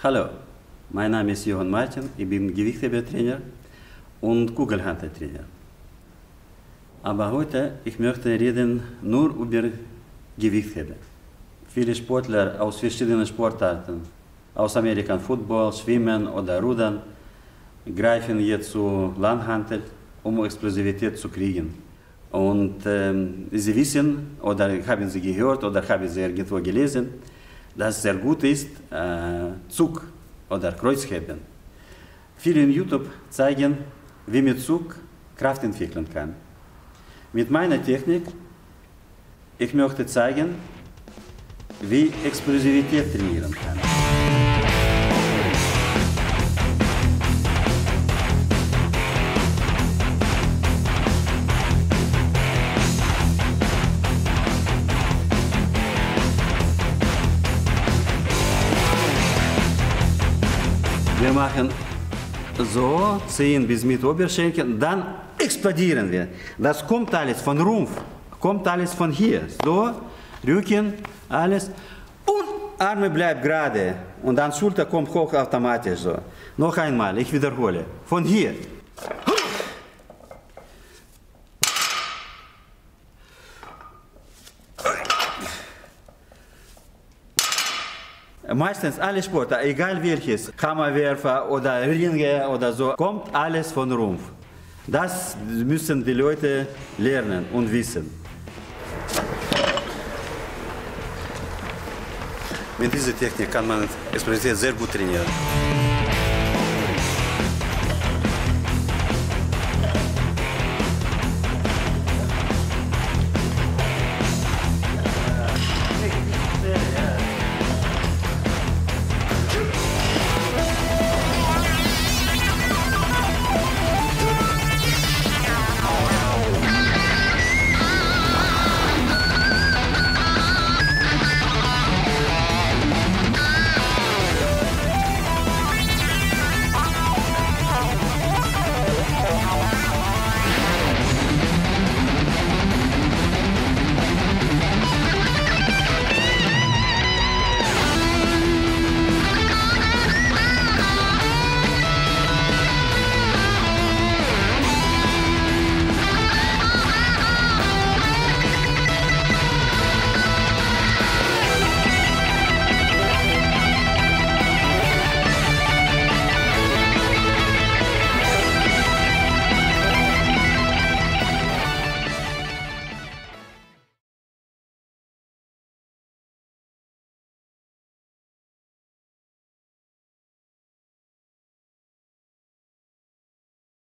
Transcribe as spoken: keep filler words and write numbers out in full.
Hallo, mein Name ist Johann Martin, ich bin Gewichthebertrainer und Kugelhanteltrainer. Aber heute ich möchte reden nur über Gewichtheben. Viele Sportler aus verschiedenen Sportarten, aus Amerika, Football, Schwimmen oder Rudern, greifen jetzt zu Langhantel, um Explosivität zu kriegen. Und ähm, sie wissen, oder haben sie gehört, oder haben sie irgendwo gelesen, dass es sehr gut ist, äh, Zug oder Kreuzheben. Viele in YouTube zeigen, wie man Zug Kraft entwickeln kann. Mit meiner Technik, ich möchte zeigen, wie Explosivität trainieren kann. Wir machen so, ziehen bis mit Oberschenkel, dann explodieren wir. Das kommt alles von Rumpf, kommt alles von hier. So, Rücken, alles. Und Arme bleibt gerade. Und dann Schulter kommt hoch automatisch so. Noch einmal, ich wiederhole. Von hier. Meistens alle Sportler, egal welches, Hammerwerfer oder Ringe oder so, kommt alles von Rumpf. Das müssen die Leute lernen und wissen. Mit dieser Technik kann man Explosivität sehr gut trainieren.